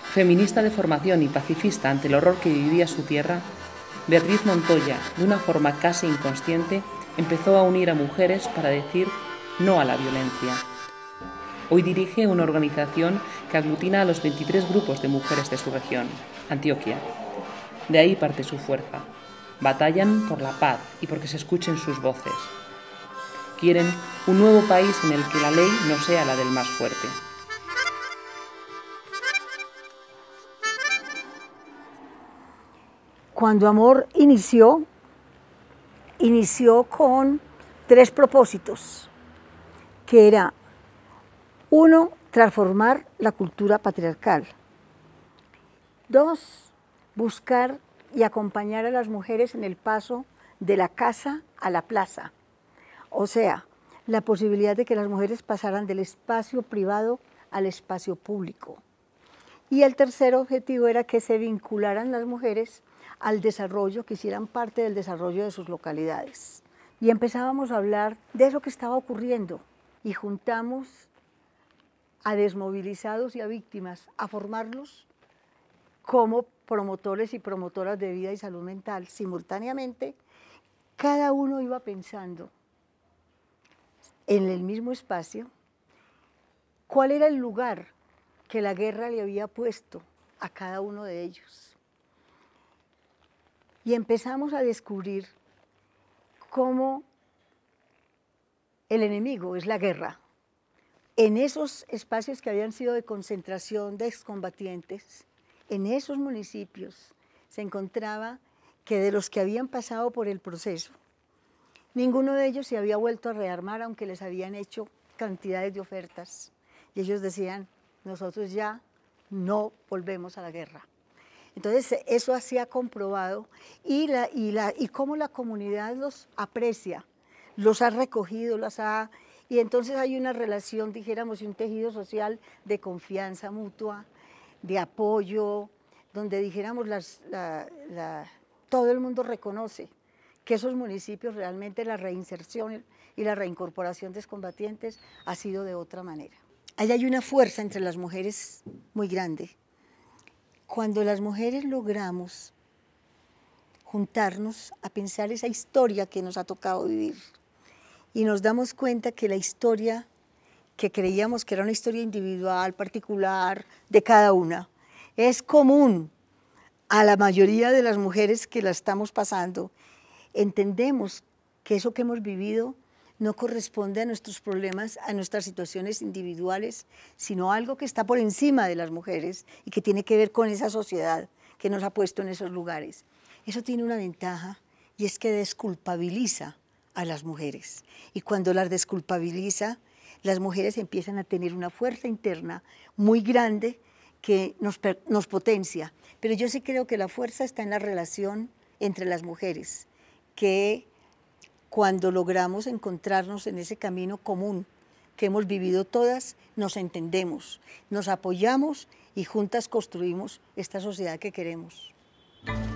Feminista de formación y pacifista ante el horror que vivía su tierra, Beatriz Montoya, de una forma casi inconsciente, empezó a unir a mujeres para decir no a la violencia. Hoy dirige una organización que aglutina a los 23 grupos de mujeres de su región, Antioquia. De ahí parte su fuerza. Batallan por la paz y porque se escuchen sus voces. Quieren un nuevo país en el que la ley no sea la del más fuerte. Cuando Amor inició con 3 propósitos, que era, 1, transformar la cultura patriarcal. 2, buscar y acompañar a las mujeres en el paso de la casa a la plaza. O sea, la posibilidad de que las mujeres pasaran del espacio privado al espacio público. Y el tercer objetivo era que se vincularan las mujeres al desarrollo, que hicieran parte del desarrollo de sus localidades. Y empezábamos a hablar de eso que estaba ocurriendo y juntamos a desmovilizados y a víctimas a formarlos como promotores y promotoras de vida y salud mental. Simultáneamente, cada uno iba pensando en el mismo espacio cuál era el lugar que la guerra le había puesto a cada uno de ellos. Y empezamos a descubrir cómo el enemigo es la guerra. En esos espacios que habían sido de concentración de excombatientes, en esos municipios se encontraba que de los que habían pasado por el proceso, ninguno de ellos se había vuelto a rearmar, aunque les habían hecho cantidades de ofertas. Y ellos decían, nosotros ya no volvemos a la guerra. Entonces, eso así ha comprobado y cómo la comunidad los aprecia, los ha recogido, y entonces hay una relación, dijéramos, un tejido social de confianza mutua, de apoyo, donde dijéramos todo el mundo reconoce que esos municipios realmente la reinserción y la reincorporación de excombatientes ha sido de otra manera. Ahí hay una fuerza entre las mujeres muy grande. Cuando las mujeres logramos juntarnos a pensar esa historia que nos ha tocado vivir y nos damos cuenta que la historia que creíamos que era una historia individual, particular, de cada una, es común a la mayoría de las mujeres que la estamos pasando, entendemos que eso que hemos vivido no corresponde a nuestros problemas, a nuestras situaciones individuales, sino algo que está por encima de las mujeres y que tiene que ver con esa sociedad que nos ha puesto en esos lugares. Eso tiene una ventaja y es que desculpabiliza a las mujeres. Y cuando las desculpabiliza, las mujeres empiezan a tener una fuerza interna muy grande que nos potencia. Pero yo sí creo que la fuerza está en la relación entre las mujeres, que cuando logramos encontrarnos en ese camino común que hemos vivido todas, nos entendemos, nos apoyamos y juntas construimos esta sociedad que queremos.